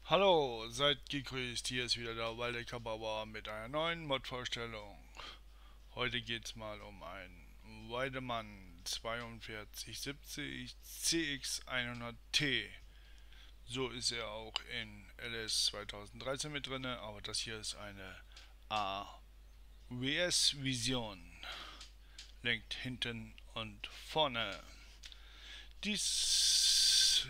Hallo, seid gegrüßt, hier ist wieder der Waldecker Bauer mit einer neuen Mod-Vorstellung. Heute geht's mal um einen Weidemann 4270 CX100T. So ist er auch in LS 2013 mit drin, aber das hier ist eine AWS Vision. Lenkt hinten und vorne. Dies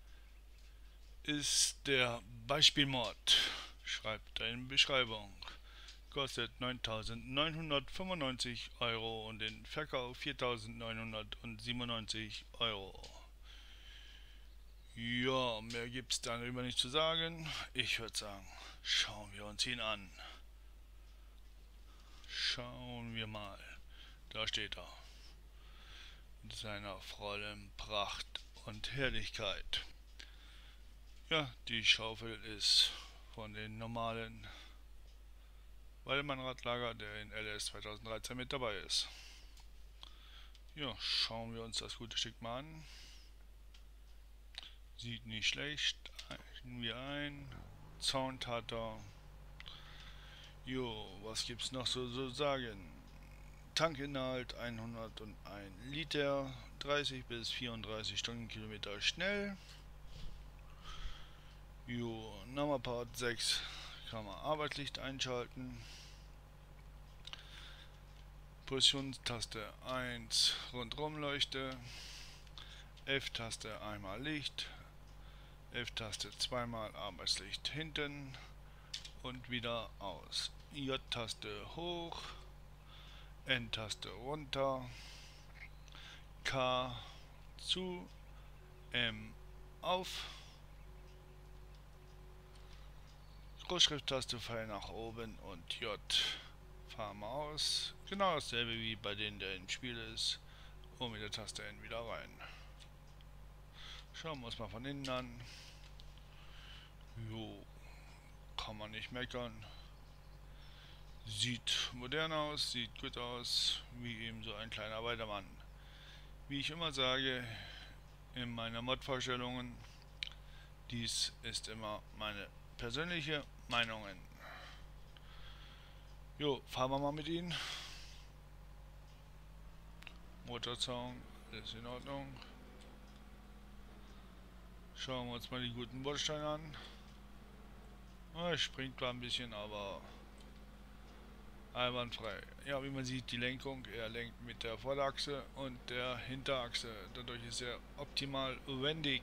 ist der Beispielmod. Schreibt in Beschreibung. Kostet 9.995 Euro und den Verkauf 4.997 Euro. Ja, mehr gibt's darüber nicht zu sagen. Ich würde sagen, schauen wir uns ihn an. Schauen wir mal. Da steht er. Mit seiner vollen Pracht und Herrlichkeit. Ja, die Schaufel ist von den normalen Weidemann-Radlager, der in LS 2013 mit dabei ist. Ja, schauen wir uns das gute Stück mal an. Sieht nicht schlecht. Richten wir ein. Sound hat er. Jo, was gibt's noch so zu sagen? Tankinhalt 101 Liter, 30 bis 34 Stundenkilometer schnell. Jo, Nummerpad 6 kann man Arbeitslicht einschalten. Positionstaste 1 Rundumleuchte. F-Taste einmal Licht. F-Taste zweimal Arbeitslicht hinten und wieder aus. J-Taste hoch, N-Taste runter, K zu, M auf, Großschrifttaste Pfeil nach oben und J fahren wir aus. Genau dasselbe wie bei denen, der im Spiel ist. Und mit der Taste N wieder rein. Schauen wir uns mal von innen an. Jo, kann man nicht meckern. Sieht modern aus, sieht gut aus, wie eben so ein kleiner Weitermann. Wie ich immer sage in meiner Mod-Vorstellungen, dies ist immer meine persönliche Meinung. Jo, fahren wir mal mit Ihnen. Motorzaun, ist in Ordnung. Schauen wir uns mal die guten Bordsteine an. Springt zwar ein bisschen, aber einwandfrei. Ja, wie man sieht, die Lenkung, er lenkt mit der Vorderachse und der Hinterachse. Dadurch ist er optimal wendig.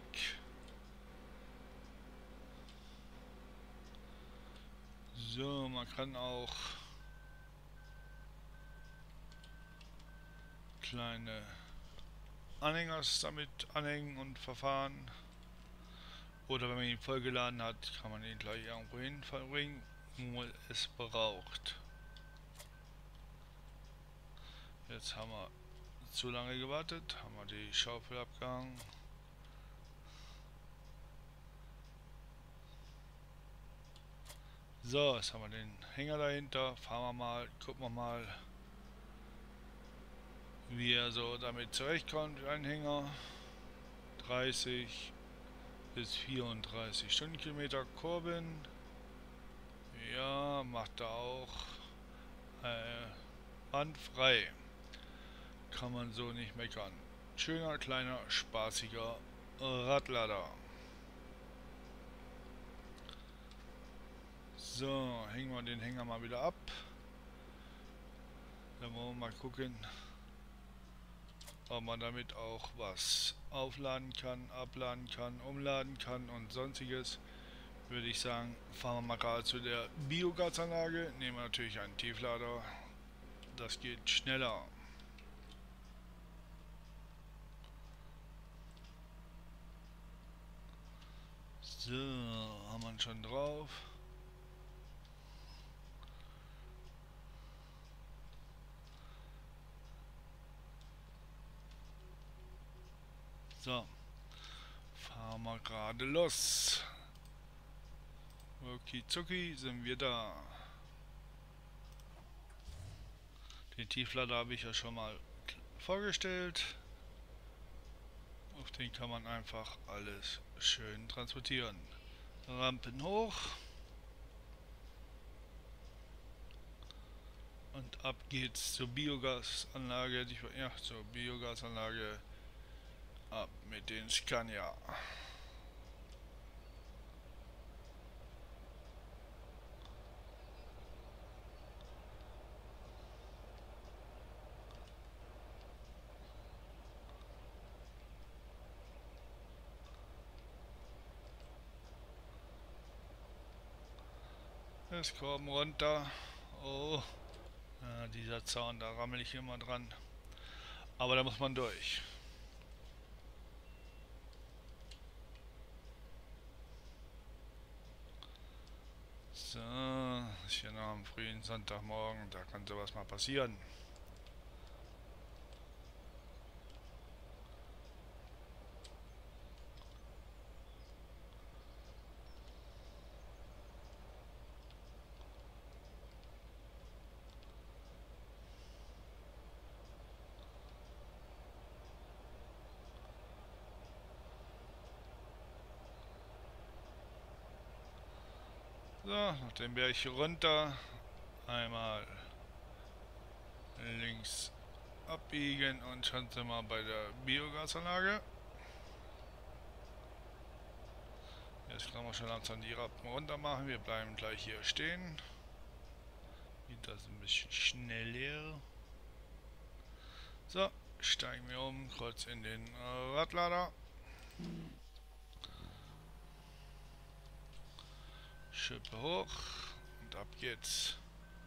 So, man kann auch kleine Anhänger damit anhängen und verfahren. Oder wenn man ihn vollgeladen hat, kann man ihn gleich irgendwo hin verbringen, wo es braucht. Jetzt haben wir zu lange gewartet, haben wir die Schaufel abgehangen. So, jetzt haben wir den Hänger dahinter. Fahren wir mal, gucken wir mal, wie er so damit zurechtkommt. Ein Hänger, 30 bis 34 Stundenkilometer Kurbeln. Ja, macht er auch. Bandfrei. Kann man so nicht meckern. Schöner, kleiner, spaßiger Radlader. So, hängen wir den Hänger mal wieder ab. Dann wollen wir mal gucken, ob man damit auch was aufladen kann, abladen kann, umladen kann und sonstiges. Würde ich sagen, fahren wir mal gerade zu der Biogasanlage. Nehmen wir natürlich einen Tieflader. Das geht schneller. So, haben wir ihn schon drauf. So, fahren wir gerade los. Okizuki, sind wir da. Den Tieflader habe ich ja schon mal vorgestellt. Auf den kann man einfach alles schön transportieren. Rampen hoch. Und ab geht's zur Biogasanlage. Ja, zur Biogasanlage. Ab mit den Scania. Es kommen runter. Oh, ja, dieser Zaun, da rammel ich immer dran. Aber da muss man durch. So, ist hier noch am frühen Sonntagmorgen, da kann sowas mal passieren. So, noch den Berg hier runter. Einmal links abbiegen und schon sind wir bei der Biogasanlage. Jetzt können wir schon langsam die Rappen runter machen. Wir bleiben gleich hier stehen. Geht das ein bisschen schneller. So, steigen wir um, kurz in den Radlader. Schippe hoch und ab geht's.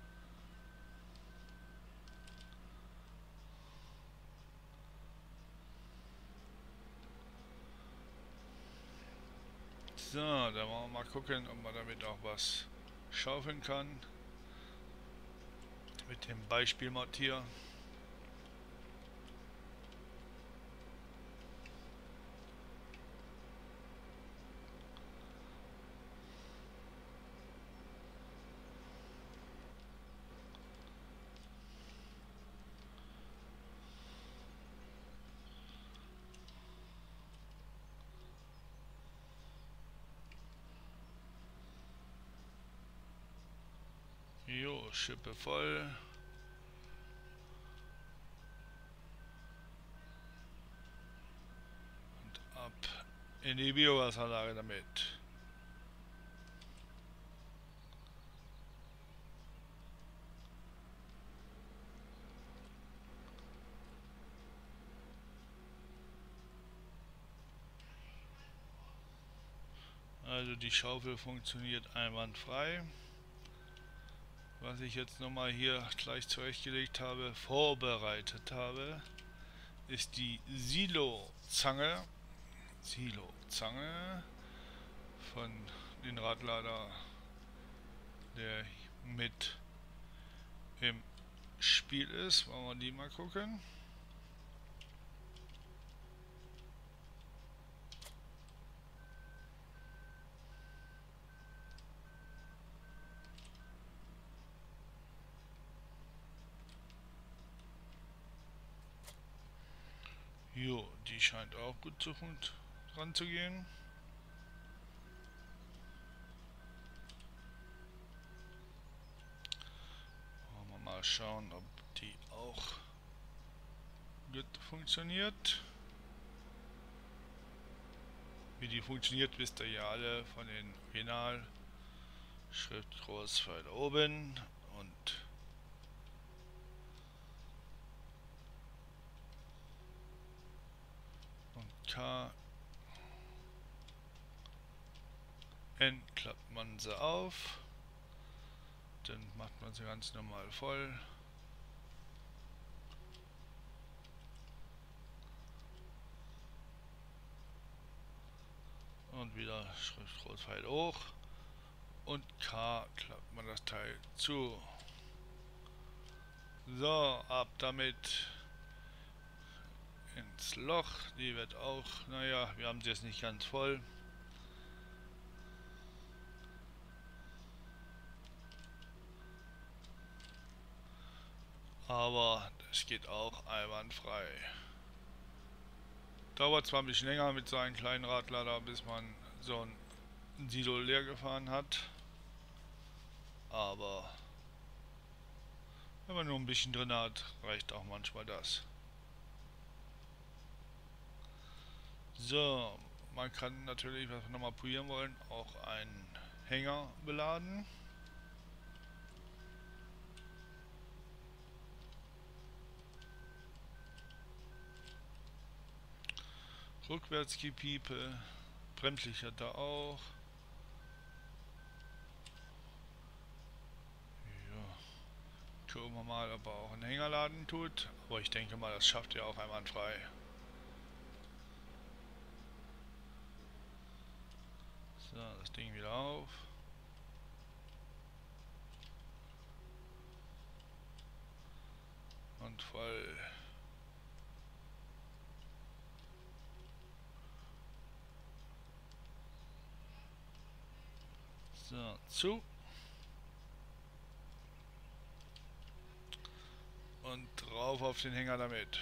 So, dann wollen wir mal gucken, ob man damit auch was schaufeln kann. Mit dem Beispielmod hier. Jo, Schippe voll. Und ab in die Biogasanlage damit. Also die Schaufel funktioniert einwandfrei. Was ich jetzt nochmal hier gleich zurechtgelegt habe, vorbereitet habe, ist die Silo-Zange. Silo-Zange von den Radlader, der mit im Spiel ist. Wollen wir die mal gucken. Jo, die scheint auch gut dran zu gehen. Wollen wir mal schauen, ob die auch gut funktioniert. Wie die funktioniert, wisst ihr ja alle von den Original. Schrift groß weit oben und K. N klappt man sie auf. Dann macht man sie ganz normal voll. Und wieder Schrift groß weit hoch. Und K klappt man das Teil zu. So, ab damit ins Loch. Die wird auch, naja, wir haben sie jetzt nicht ganz voll. Aber das geht auch einwandfrei. Dauert zwar ein bisschen länger mit so einem kleinen Radlader, bis man so ein ein Silo leer gefahren hat. Aber wenn man nur ein bisschen drin hat, reicht auch manchmal das. So, man kann natürlich, was wir nochmal probieren wollen, auch einen Hänger beladen. Rückwärtsgepiepe, Bremslicht hat er auch. Ja, gucken wir mal, ob er auch einen Hänger laden tut. Aber ich denke mal, das schafft er auch einwandfrei. So, das Ding wieder auf. Und voll. So, zu. Und drauf auf den Hänger damit.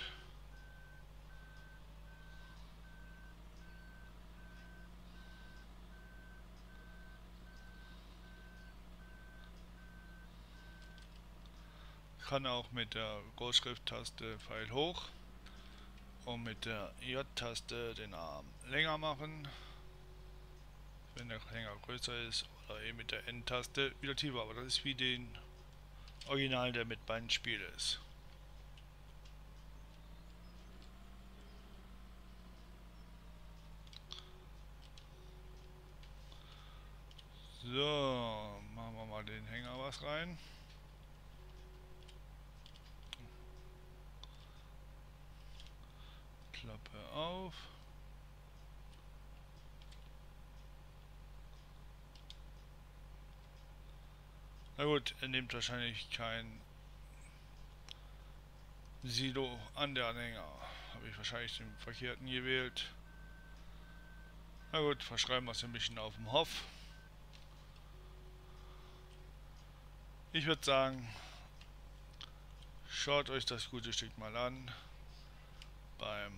Kann auch mit der Großschrift-Taste Pfeil hoch und mit der J-Taste den Arm länger machen, wenn der Hänger größer ist, oder eben mit der N-Taste wieder tiefer, aber das ist wie den Original, der mit beiden Spiel ist. So, machen wir mal den Hänger was rein. Klappe auf. Na gut, er nimmt wahrscheinlich kein Silo an der Anhänger. Habe ich wahrscheinlich den verkehrten gewählt. Na gut, verschreiben wir es ein bisschen auf dem Hof. Ich würde sagen, schaut euch das gute Stück mal an. Beim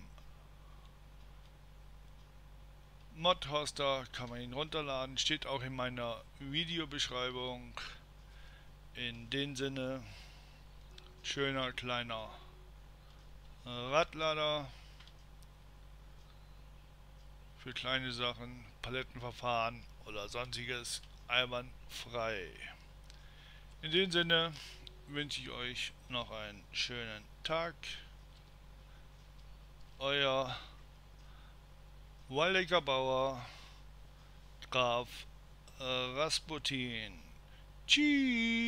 Mod-Hoster kann man ihn runterladen, steht auch in meiner Videobeschreibung. In dem Sinne, schöner kleiner Radlader für kleine Sachen, Palettenverfahren oder sonstiges einwandfrei. In dem Sinne wünsche ich euch noch einen schönen Tag. Euer Waldecker Bauer, Graf Rasputin. Tschüss.